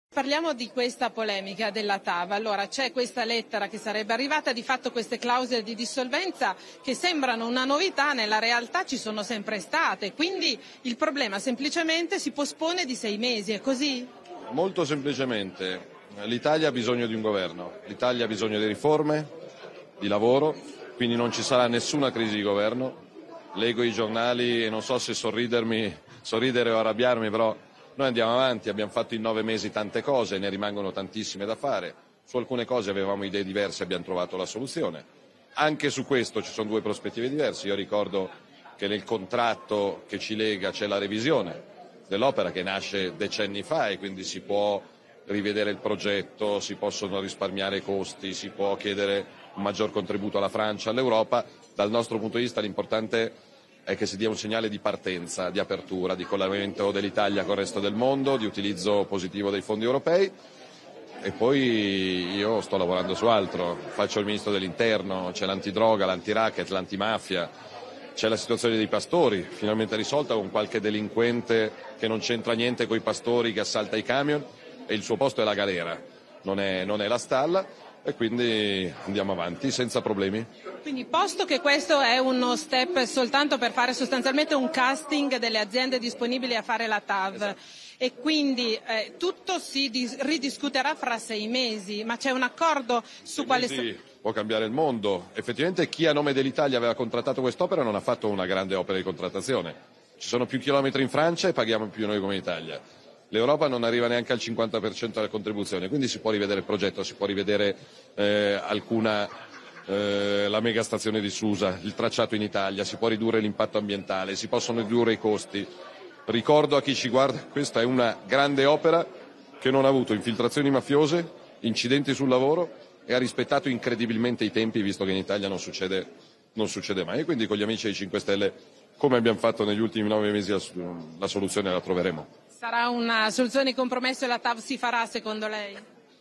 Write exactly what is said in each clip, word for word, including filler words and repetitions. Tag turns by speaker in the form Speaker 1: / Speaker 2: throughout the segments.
Speaker 1: Parliamo di questa polemica della T A V. Allora, c'è questa lettera che sarebbe arrivata, di fatto queste clausole di dissolvenza che sembrano una novità, nella realtà ci sono sempre state, quindi il problema semplicemente si pospone di sei mesi, è così?
Speaker 2: Molto semplicemente, l'Italia ha bisogno di un governo, l'Italia ha bisogno di riforme, di lavoro, quindi non ci sarà nessuna crisi di governo. Leggo i giornali e non so se sorridermi, sorridere o arrabbiarmi, però noi andiamo avanti, abbiamo fatto in nove mesi tante cose, ne rimangono tantissime da fare. Su alcune cose avevamo idee diverse e abbiamo trovato la soluzione. Anche su questo ci sono due prospettive diverse. Io ricordo che nel contratto che ci lega c'è la revisione dell'opera che nasce decenni fa e quindi si può rivedere il progetto, si possono risparmiare costi, si può chiedere un maggior contributo alla Francia, all'Europa. Dal nostro punto di vista l'importante è che si dia un segnale di partenza, di apertura, di collegamento dell'Italia con il resto del mondo, di utilizzo positivo dei fondi europei e poi io sto lavorando su altro, faccio il ministro dell'interno, c'è l'antidroga, l'antiracket, l'antimafia, c'è la situazione dei pastori, finalmente risolta con qualche delinquente che non c'entra niente con i pastori che assalta i camion e il suo posto è la galera, non è, non è la stalla. E quindi andiamo avanti senza problemi.
Speaker 1: Quindi, posto che questo è uno step soltanto per fare sostanzialmente un casting delle aziende disponibili a fare la T A V, esatto. E quindi eh, tutto si dis- ridiscuterà fra sei mesi, ma c'è un accordo su
Speaker 2: sei
Speaker 1: quale...
Speaker 2: Mesi può cambiare il mondo. Effettivamente chi a nome dell'Italia aveva contrattato quest'opera non ha fatto una grande opera di contrattazione. Ci sono più chilometri in Francia e paghiamo più noi come Italia. L'Europa non arriva neanche al cinquanta per cento della contribuzione, quindi si può rivedere il progetto, si può rivedere eh, alcuna, eh, la megastazione di Susa, il tracciato in Italia, si può ridurre l'impatto ambientale, si possono ridurre i costi. Ricordo a chi ci guarda, questa è una grande opera che non ha avuto infiltrazioni mafiose, incidenti sul lavoro e ha rispettato incredibilmente i tempi, visto che in Italia non succede, non succede mai. E quindi con gli amici dei cinque Stelle, come abbiamo fatto negli ultimi nove mesi, la, la soluzione la troveremo.
Speaker 1: Sarà una soluzione di compromesso e la T A V si farà secondo lei?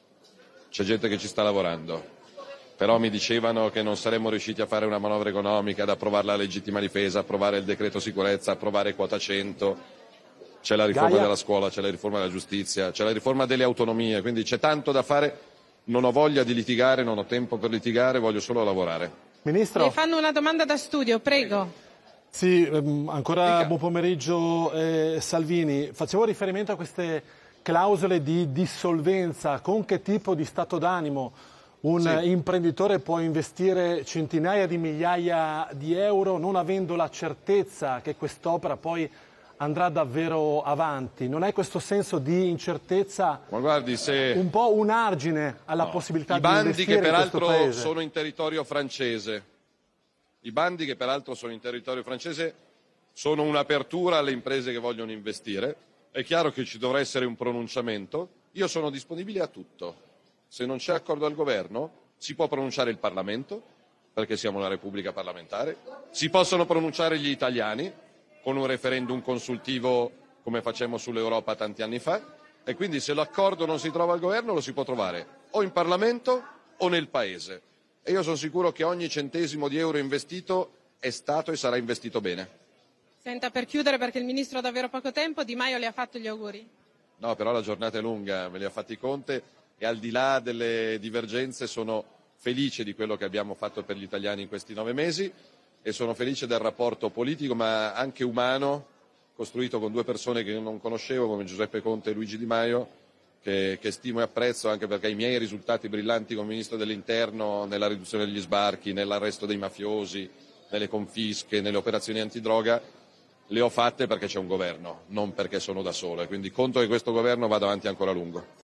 Speaker 2: C'è gente che ci sta lavorando, però mi dicevano che non saremmo riusciti a fare una manovra economica, ad approvare la legittima difesa, approvare il decreto sicurezza, approvare quota cento, c'è la riforma
Speaker 3: Gaia.
Speaker 2: della scuola, c'è la riforma della giustizia, c'è la riforma delle autonomie, quindi c'è tanto da fare, non ho voglia di litigare, non ho tempo per litigare, voglio solo lavorare.
Speaker 3: Ministro.
Speaker 1: Le fanno una domanda da studio, prego.
Speaker 3: Sì, ehm, ancora
Speaker 2: Dica.
Speaker 3: buon pomeriggio eh, Salvini. Facevo riferimento a queste clausole di dissolvenza. Con che tipo di stato d'animo un
Speaker 2: Sì.
Speaker 3: imprenditore può investire centinaia di migliaia di euro non avendo la certezza che quest'opera poi andrà davvero avanti? Non è questo senso di incertezza
Speaker 2: Ma guardi, se...
Speaker 3: un po' un argine alla
Speaker 2: no.
Speaker 3: possibilità
Speaker 2: I
Speaker 3: di
Speaker 2: bandi
Speaker 3: investire
Speaker 2: che
Speaker 3: in questo
Speaker 2: peraltro
Speaker 3: paese?
Speaker 2: sono in territorio francese. I bandi che peraltro sono in territorio francese sono un'apertura alle imprese che vogliono investire. È chiaro che ci dovrà essere un pronunciamento. Io sono disponibile a tutto. Se non c'è accordo al governo, si può pronunciare il Parlamento, perché siamo una repubblica parlamentare. Si possono pronunciare gli italiani con un referendum consultivo come facemmo sull'Europa tanti anni fa. E quindi se l'accordo non si trova al governo lo si può trovare o in Parlamento o nel Paese. E io sono sicuro che ogni centesimo di euro investito è stato e sarà investito bene.
Speaker 1: Senta, per chiudere, perché il Ministro ha davvero poco tempo, Di Maio le ha fatto gli auguri?
Speaker 2: No, però la giornata è lunga, me li ha fatti Conte e al di là delle divergenze sono felice di quello che abbiamo fatto per gli italiani in questi nove mesi e sono felice del rapporto politico ma anche umano costruito con due persone che io non conoscevo come Giuseppe Conte e Luigi Di Maio, Che, che stimo e apprezzo anche perché i miei risultati brillanti come Ministro dell'Interno nella riduzione degli sbarchi, nell'arresto dei mafiosi, nelle confische, nelle operazioni antidroga, le ho fatte perché c'è un governo, non perché sono da solo e quindi conto che questo governo vada avanti ancora a lungo.